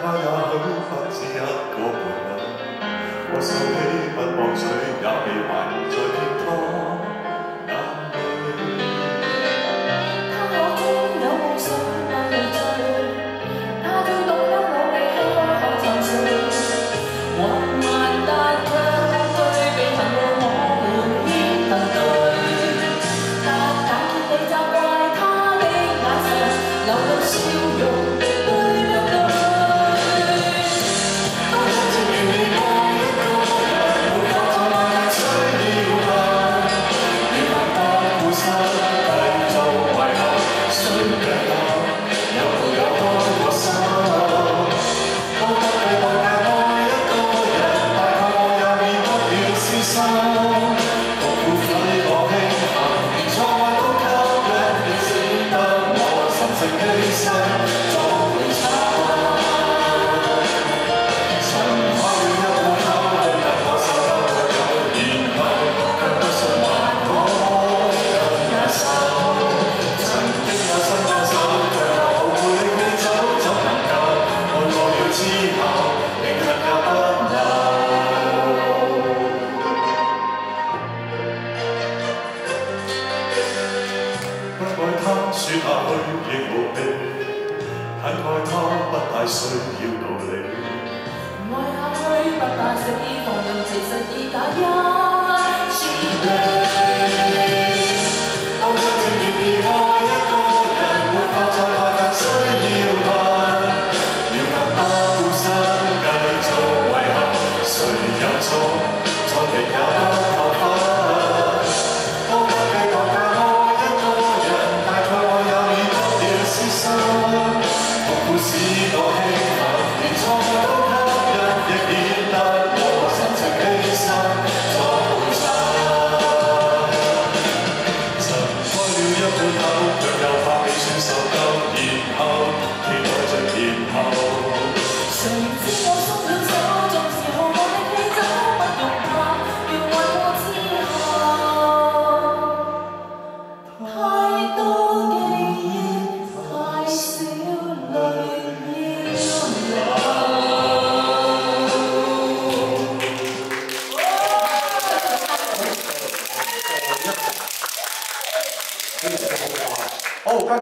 也許不止一個伴侶，我收起不駁嘴，也被懷疑在騙他眼淚。 他可終有夢想不會醉，他都懂得努力可創造，還萬但卻對被行路我們已登對，但結你責怪他的眼神流露笑容。 說下去亦無味，很愛他不太需要道理。愛下去不怕死，放任其實已假一次地。 當真正願意愛一個人，沒法再愛更需要恨，要更多孤身繼續遺憾，誰有錯？錯極也不扣分。 使我興奮，連錯愛都吸引，亦顯得我深情犧牲作陪襯。曾開了一半口，卻又怕未算受夠。